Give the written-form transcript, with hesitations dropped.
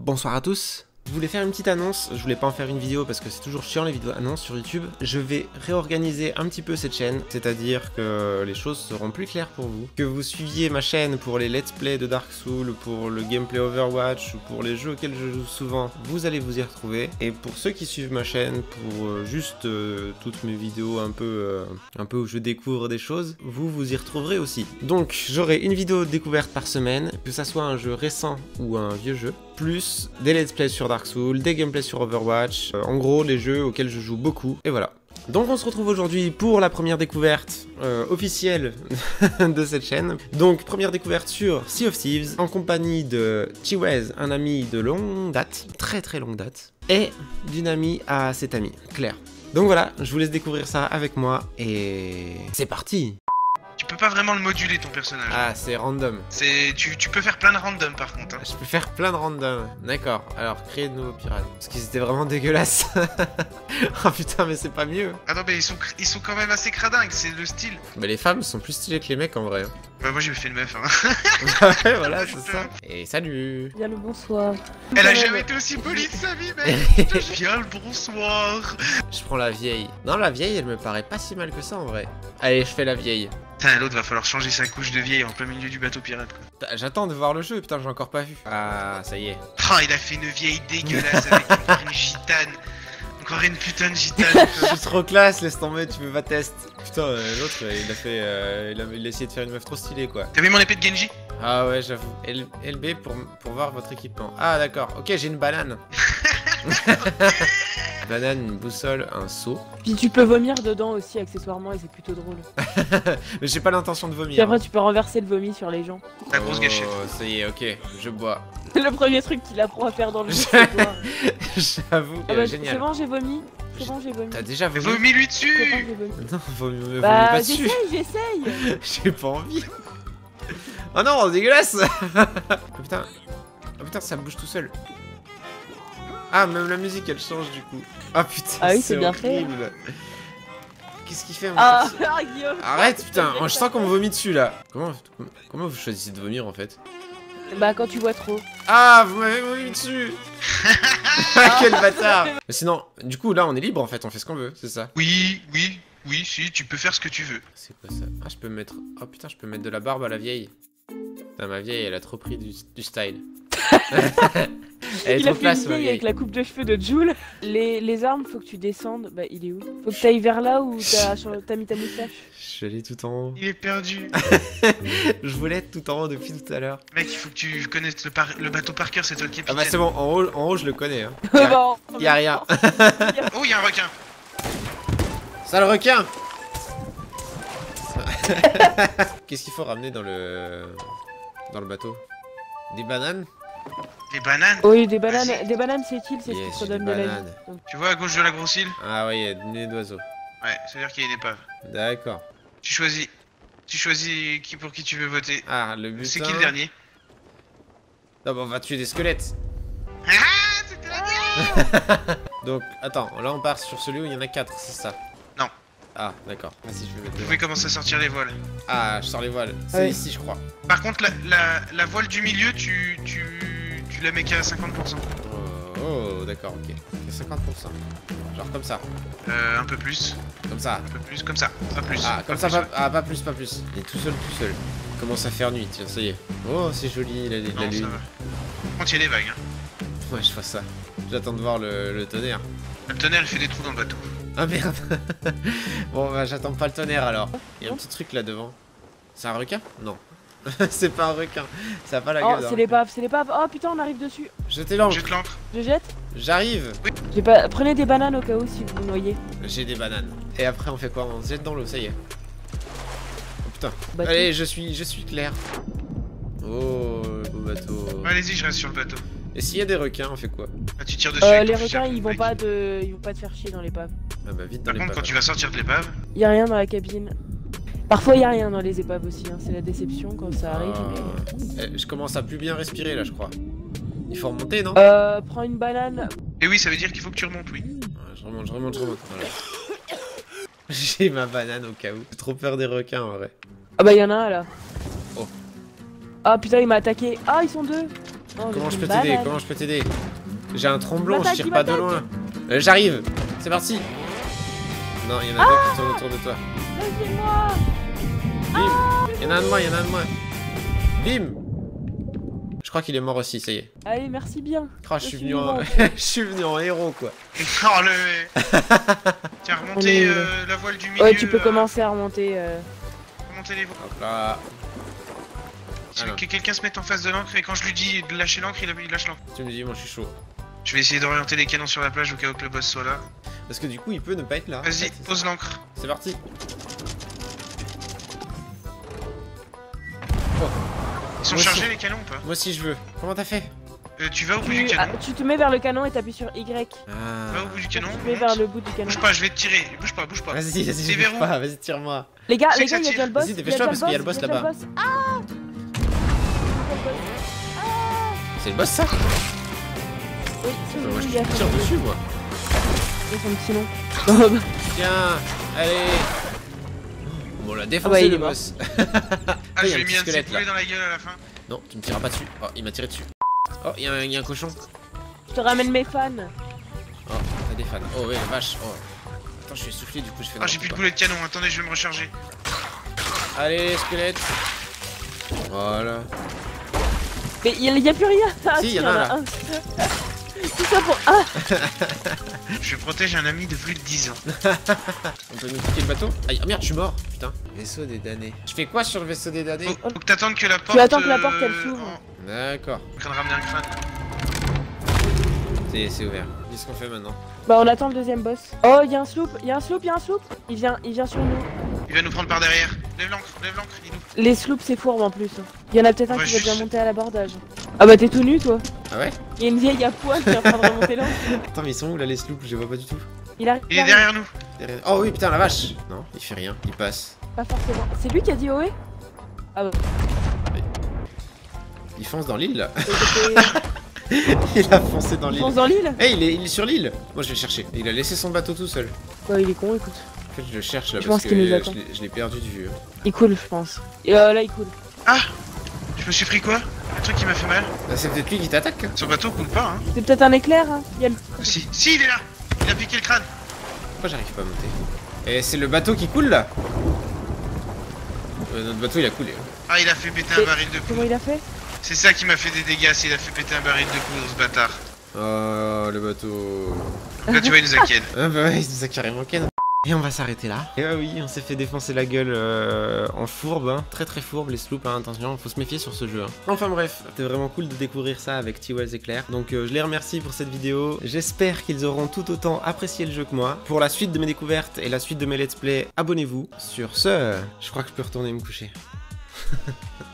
Bonsoir à tous. Je voulais faire une petite annonce, je voulais pas en faire une vidéo parce que c'est toujours chiant les vidéos annonces sur YouTube. Je vais réorganiser un petit peu cette chaîne, c'est-à-dire que les choses seront plus claires pour vous. Que vous suiviez ma chaîne pour les let's play de Dark Souls, pour le gameplay Overwatch, ou pour les jeux auxquels je joue souvent, vous allez vous y retrouver. Et pour ceux qui suivent ma chaîne pour juste toutes mes vidéos un peu où je découvre des choses, vous y retrouverez aussi. Donc j'aurai une vidéo de découverte par semaine, que ça soit un jeu récent ou un vieux jeu, plus des let's play sur Dark Souls, des gameplays sur Overwatch, en gros les jeux auxquels je joue beaucoup, et voilà. Donc on se retrouve aujourd'hui pour la première découverte officielle de cette chaîne. Donc première découverte sur Sea of Thieves, en compagnie de Chiwez, un ami de longue date, très longue date, et d'une amie à cette amie, Claire. Donc voilà, je vous laisse découvrir ça avec moi, et c'est parti. Tu peux pas vraiment le moduler ton personnage. Ah, c'est random. Tu peux faire plein de random par contre. Hein. Je peux faire plein de random. D'accord. Alors, créer de nouveaux pirates. Parce qu'ils étaient vraiment dégueulasses. Oh putain, mais c'est pas mieux. Ah non, mais ils sont quand même assez cradingues, c'est le style. Mais les femmes sont plus stylées que les mecs en vrai. Bah, moi j'ai fait une meuf. Hein. Ouais, voilà, c'est ça. Et salut. Bien le bonsoir. Elle a jamais été aussi polie de sa vie, mec. Viens le bonsoir. Je prends la vieille. Non, la vieille, elle me paraît pas si mal que ça en vrai. Allez, je fais la vieille. Putain, l'autre va falloir changer sa couche de vieille en plein milieu du bateau pirate quoi. J'attends de voir le jeu, putain, j'ai encore pas vu. Ah, ça y est. Oh, il a fait une vieille dégueulasse avec une gitane. Encore une putain de gitane. Je suis trop classe, laisse tomber, tu veux pas test. Putain, l'autre, il a fait. Il a essayé de faire une meuf trop stylée quoi. T'as vu mon épée de Genji? Ah ouais, j'avoue. LB pour voir votre équipement. Ah d'accord, ok, j'ai une banane. Banane, une boussole, un seau. Puis tu peux vomir dedans aussi accessoirement et c'est plutôt drôle. Mais j'ai pas l'intention de vomir. Puis après tu peux renverser le vomi sur les gens. La grosse gâchette. Oh, ça y est, ok, je bois. Le premier truc qu'il apprend à faire dans le jeu c'est toi. J'avoue, Ah bah, génial. c'est bon, j'ai vomi. C'est bon, j'ai vomi. T'as déjà vomi? Vomis-lui Copain, dessus. j'ai vomi. Non, vomis Bah pas dessus. j'essaye. J'ai pas envie. Oh non, dégueulasse. Oh putain. Oh putain, ça bouge tout seul. Ah, même la musique elle change du coup. Ah putain, Ah oui, c'est bien fait. horrible. Qu'est-ce qu'il fait mon Ah, perso Guillaume. Arrête putain, je sens qu'on me vomit dessus là. Comment vous choisissez de vomir en fait? Bah quand tu bois trop. Ah, vous m'avez vomi dessus. Quel bâtard. Mais sinon, du coup là on est libre en fait, on fait ce qu'on veut, c'est ça? Oui, si, tu peux faire ce que tu veux. C'est quoi ça? Ah, je peux mettre... Oh putain, je peux mettre de la barbe à la vieille. Putain, ma vieille elle a trop pris du style. Elle est Il a trop fait classe une ma vieille vieille. avec la coupe de cheveux de Jules. Les armes, faut que tu descendes. Bah il est où? Faut que t'ailles vers là où t'as mis ta moustache. Je suis allé tout en haut. Il est perdu. Je voulais être tout en haut depuis tout à l'heure. Mec, il faut que tu connaisses le bateau par cœur, c'est toi le Ah capitaine. bah c'est bon, en haut je le connais. Hein. Bon, Y'a rien. Oh, il y a un requin. Sale requin. Qu'est-ce qu'il faut ramener dans le bateau? Des bananes? Des bananes. Oui, des bananes c'est utile, c'est ce qui Yes, te redonne des de la vie. bananes. Tu vois à gauche de la grosse île? Ah ouais, il y a des nez d'oiseaux. Ouais, ça veut dire qu'il y a une épave. D'accord. Tu choisis pour qui tu veux voter. Ah, le butin... C'est qui le dernier? Non, bah on va tuer des squelettes. Ah, c'était la guerre. Donc, attends, là on part sur celui où il y en a 4, c'est ça? Non. Ah, d'accord. Vas-y, je vais mettre Vous devant. pouvez commencer à sortir les voiles. Ah, je sors les voiles. C'est Ouais. ici, je crois. Par contre, la voile du milieu, tu la mets qu'à 50%. Oh, d'accord, ok. C'est 50%. Genre comme ça. Un peu plus, Comme ça. un peu plus, comme ça, pas plus. Ah, comme pas ça, plus, pas, ah, pas plus, pas plus. Il est tout seul, tout seul. Il commence à faire nuit, tiens, ça y est. Oh, c'est joli, la Non, lune. ça va. Par contre, il y a des vagues. Hein. Ouais, je vois ça. J'attends de voir le tonnerre. Le tonnerre, il fait des trous dans le bateau. Ah merde. Bon, bah j'attends pas le tonnerre alors. Il y a un petit truc là devant. C'est un requin? Non. C'est pas un requin. Ça a pas la Oh, gueule. c'est l'épave, c'est l'épave. Oh putain, on arrive dessus. Jetez l'encre. Jette l'encre. Je jette. J'arrive. J'ai pas. Prenez des bananes au cas où si vous vous noyez. J'ai des bananes. Et après on fait quoi? On se jette dans l'eau, ça y est. Oh putain. Bateau. Allez, je suis clair. Oh, le beau bateau. Allez-y, je reste sur le bateau. Et s'il y a des requins, on fait quoi? Ah, tu tires dessus. avec Les ton fusil à requins, pompe, ils vont mec. pas te faire chier dans l'épave. Ah bah vite dans Par les contre, quand tu vas sortir de l'épave, Y a rien dans la cabine. Parfois y a rien dans les épaves aussi, hein. C'est la déception quand ça arrive. Je commence à plus bien respirer là, je crois. Il faut remonter, non? Prends une banane. et oui, ça veut dire qu'il faut que tu remontes, oui. Ouais, je remonte. Voilà. J'ai ma banane au cas où. J'ai trop peur des requins en vrai. Ah bah y en a un là. Oh. Ah putain, il m'a attaqué. Ah, ils sont deux. Oh, Comment mais je c'est peux une t'aider? banane. Comment je peux t'aider? J'ai un tromblon, je M'attaque, tire il pas de m'attaque. loin. J'arrive. C'est parti. Non, il y en a deux qui tournent autour de toi. Aidez-moi. Bim. Il y en a un de moi, il y en a un de moi. Bim. Je crois qu'il est mort aussi, ça y est. Allez, merci bien. Oh, je suis venu en... vivante. je suis venu en héros, quoi. Oh le. Tiens, remontez la voile du milieu. Ouais, tu peux commencer à remonter. Remonter les voiles. Hop là. Alors. Que quelqu'un se mette en face de l'ancre et quand je lui dis de lâcher l'ancre, il lâche l'ancre. Tu me dis, moi je suis chaud. Je vais essayer d'orienter les canons sur la plage au cas où que le boss soit là. Parce que du coup, il peut ne pas être là. Vas-y, pose l'ancre. C'est parti. Ils sont Moi chargés aussi. les canons ou pas? Moi aussi je veux. Comment t'as fait? Tu vas au bout du canon. Tu te mets vers le canon et t'appuies sur Y. Va au bout du canon. Tu te mets vers le bout du canon. Bouge pas, je vais te tirer. Bouge pas, bouge pas. Vas-y, C'est vas-y, verrou. pas, vas-y, tire-moi. Les gars, C'est il que y a ça déjà le boss. Vas-y, dépêche-toi, parce qu'il y a le boss là-bas. Ah. C'est le boss ça? Oui, c'est Moi je il y a tire dessus, moi. son petit nom. Tiens, allez. Bon, on l'a Ah défoncé bah, il le est mort. boss. Ah, il y je a un lui ai petit mis un de ses squelette, là. poulets dans la gueule à la fin. Non, tu me tireras pas dessus. Oh, il m'a tiré dessus. Oh, il y a un cochon. Je te ramène mes fans. Oh, t'as des fans. Oh, ouais, la vache. Oh. Attends, je suis essoufflé, du coup, je fais Ah, j'ai plus de boulet de canon. Attendez, je vais me recharger. Allez, squelette. Voilà. Mais il y a plus rien. Ah, Si, il y en a là. un. Tout ça pour. Ah. Je protège un ami de plus de 10 ans. On peut nous piquer le bateau? Aïe, oh merde, je suis mort. Putain. Vaisseau des damnés. Je fais quoi sur le vaisseau des damnés? Faut que t'attendes que la porte. Tu attends que la porte, elle s'ouvre. D'accord. En train de ramener un crâne. C'est ouvert. Qu'est-ce qu'on fait maintenant? Bah on attend le deuxième boss. Oh, il y a un sloop, il y a un sloop, il y a un sloop. Il vient sur nous. Il va nous prendre par derrière. Lève l'ancre, dis-nous. Les sloops c'est fourbe en plus. Il y en a peut-être un On va qui va juste- déjà monter à l'abordage. Ah bah t'es tout nu toi. Ah ouais? Il y a une vieille à poil qui est en train de remonter là. Attends, mais ils sont où là les sloops? Je les vois pas du tout. Il arrive. Il est derrière nous. Oh oui, putain, la vache! Non, il fait rien, il passe. Pas forcément. C'est lui qui a dit Ohé. Ah bah. Il fonce dans l'île là. Il Il a foncé dans l'île. fonce dans l'île. Eh, il est sur l'île. Moi je vais le chercher. Il a laissé son bateau tout seul. Bah il est con, écoute. En fait, je le cherche là Je parce pense que qu'il nous attend. je l'ai perdu de vue. hein. Il coule je pense. Et là il coule. Ah, je me suis pris quoi? Un truc qui m'a fait mal. Bah, c'est peut-être lui qui t'attaque. hein. Son bateau coule pas, hein. C'est peut-être un éclair hein. Il y a le... Si, il est là. Il a piqué le crâne. Pourquoi j'arrive pas à monter? Et c'est le bateau qui coule là. Notre bateau il a coulé. hein. Ah, il a fait péter Et- un baril de Comment poudre. il a fait? C'est ça qui m'a fait des dégâts, c'est il a fait péter un baril de poudre, ce bâtard. Oh, le bateau. Donc là, tu vois, il nous a ken. Ah bah ouais, il nous a carrément ken. Et on va s'arrêter là. Et ah oui, on s'est fait défoncer la gueule en fourbe, hein. Très très fourbe les sloops, hein. Attention, faut se méfier sur ce jeu. hein. Enfin bref, c'était vraiment cool de découvrir ça avec T-Wells et Claire. Donc je les remercie pour cette vidéo. J'espère qu'ils auront tout autant apprécié le jeu que moi. Pour la suite de mes découvertes et la suite de mes let's play, abonnez-vous. Sur ce, je crois que je peux retourner me coucher.